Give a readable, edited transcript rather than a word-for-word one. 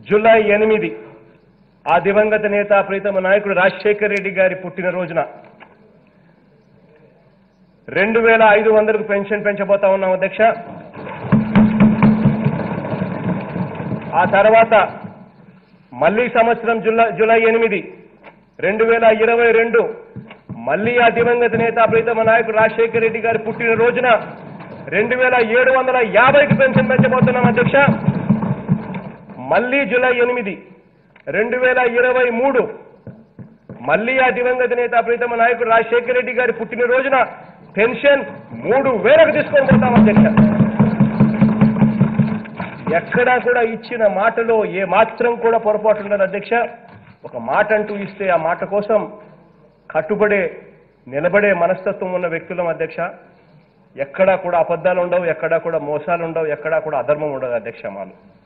July 8 ఆ దివంగత నేత ప్రీతమ నాయకుడు రాజశేఖర్ రెడ్డి గారి పుట్టినరోజున 2500కు పెన్షన్ పెంచబోతా ఉన్నాం అధ్యక్ష. ఆ తర్వాత మళ్ళీ సంవత్సరం జూలై 8 2022 మళ్ళీ ఆ దివంగత నేత ప్రీతమ నాయకుడు రాజశేఖర్ రెడ్డి గారి పుట్టినరోజున 2750కి పెన్షన్ పెంచబోతున్నాం అధ్యక్ష. మళ్ళీ జూలై 8 2023 మళ్ళీ ఆ దివంగత నేత ప్రీతమ నాయకుడు రాజశేఖర్ రెడ్డి గారి పుట్టినరోజున పెన్షన్ 3000కు తీసుకొని పోతాం అధ్యక్ష. ఎక్కడా కూడా ఇచ్చిన మాటలో ఏ మాత్రం కూడా పొరపాటు ఉండదు అధ్యక్ష. ఒక మాట అంటూ ఇస్తే ఆ మాట కోసం కట్టుబడే నిలబడే మనస్తత్వం ఉన్న వ్యక్తులం అధ్యక్ష. ఎక్కడా కూడా అబద్ధాలు ఉండవు, ఎక్కడా కూడా మోసాలు ఉండవు, ఎక్కడా కూడా అధర్మం ఉండదు అధ్యక్ష. మాలో